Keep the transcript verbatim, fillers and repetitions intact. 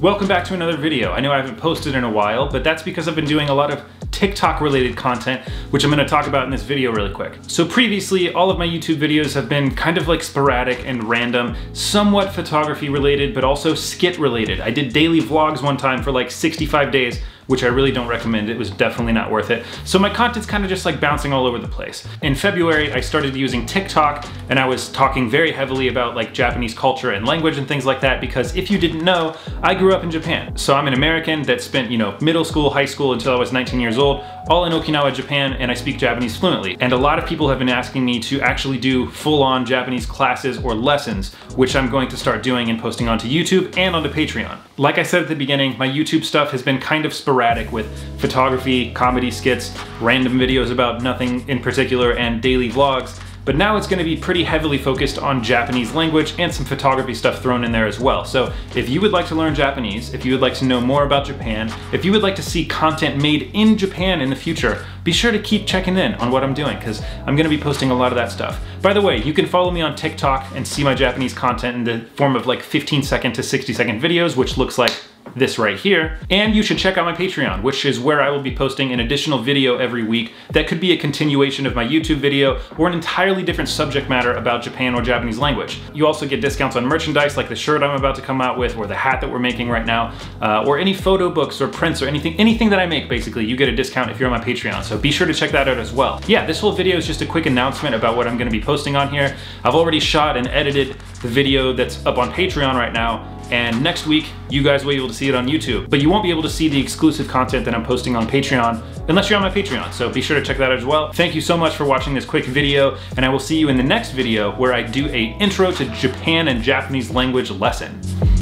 Welcome back to another video. I know I haven't posted in a while, but that's because I've been doing a lot of TikTok related content, which I'm gonna talk about in this video really quick. So previously, all of my YouTube videos have been kind of like sporadic and random, somewhat photography related, but also skit related. I did daily vlogs one time for like sixty-five days, which I really don't recommend. It was definitely not worth it. So my content's kind of just like bouncing all over the place. In February, I started using TikTok and I was talking very heavily about like Japanese culture and language and things like that because if you didn't know, I grew up in Japan. So I'm an American that spent, you know, middle school, high school until I was nineteen years old, all in Okinawa, Japan, and I speak Japanese fluently. And a lot of people have been asking me to actually do full-on Japanese classes or lessons, which I'm going to start doing and posting onto YouTube and onto Patreon. Like I said at the beginning, my YouTube stuff has been kind of sporadic with photography, comedy skits, random videos about nothing in particular, and daily vlogs. But now it's gonna be pretty heavily focused on Japanese language and some photography stuff thrown in there as well. So if you would like to learn Japanese, if you would like to know more about Japan, if you would like to see content made in Japan in the future, be sure to keep checking in on what I'm doing because I'm gonna be posting a lot of that stuff. By the way, you can follow me on TikTok and see my Japanese content in the form of like fifteen second to sixty second videos, which looks like this right here. And you should check out my Patreon, which is where I will be posting an additional video every week that could be a continuation of my YouTube video or an entirely different subject matter about Japan or Japanese language. You also get discounts on merchandise like the shirt I'm about to come out with or the hat that we're making right now, uh, or any photo books or prints or anything, anything that I make basically, you get a discount if you're on my Patreon. So be sure to check that out as well. Yeah, this whole video is just a quick announcement about what I'm gonna be posting on here. I've already shot and edited the video that's up on Patreon right now, and next week, you guys will be able to see it on YouTube. But you won't be able to see the exclusive content that I'm posting on Patreon unless you're on my Patreon, so be sure to check that out as well. Thank you so much for watching this quick video, and I will see you in the next video where I do a intro to Japan and Japanese language lesson.